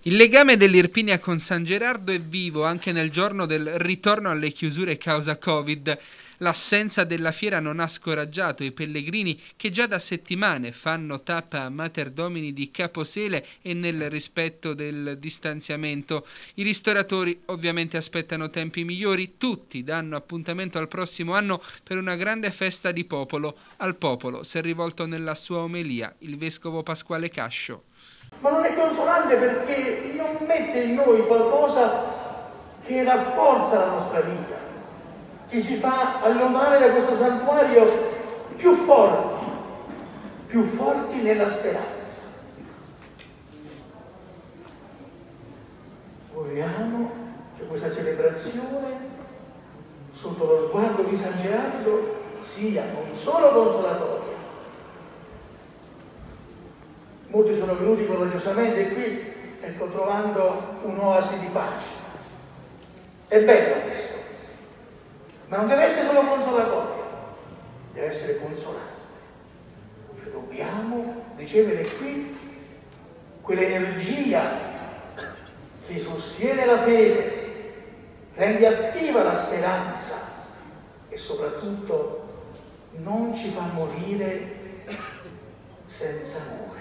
Il legame dell'Irpinia con San Gerardo è vivo anche nel giorno del ritorno alle chiusure causa Covid. L'assenza della fiera non ha scoraggiato i pellegrini che già da settimane fanno tappa a Mater Domini di Caposele e nel rispetto del distanziamento. I ristoratori ovviamente aspettano tempi migliori, tutti danno appuntamento al prossimo anno per una grande festa di popolo. Al popolo si è rivolto nella sua omelia il vescovo Pasquale Cascio. Ma non è consolante perché non mette in noi qualcosa che rafforza la nostra vita, che ci fa allontanare da questo santuario più forti nella speranza. Vogliamo che questa celebrazione, sotto lo sguardo di San Gerardo, sia non solo consolatoria. Molti sono venuti coraggiosamente qui, ecco, trovando un'oasi di pace. È bello questo, ma non deve essere solo consolatorio, deve essere consolante. Cioè dobbiamo ricevere qui quell'energia che sostiene la fede, rende attiva la speranza e soprattutto non ci fa morire senza amore.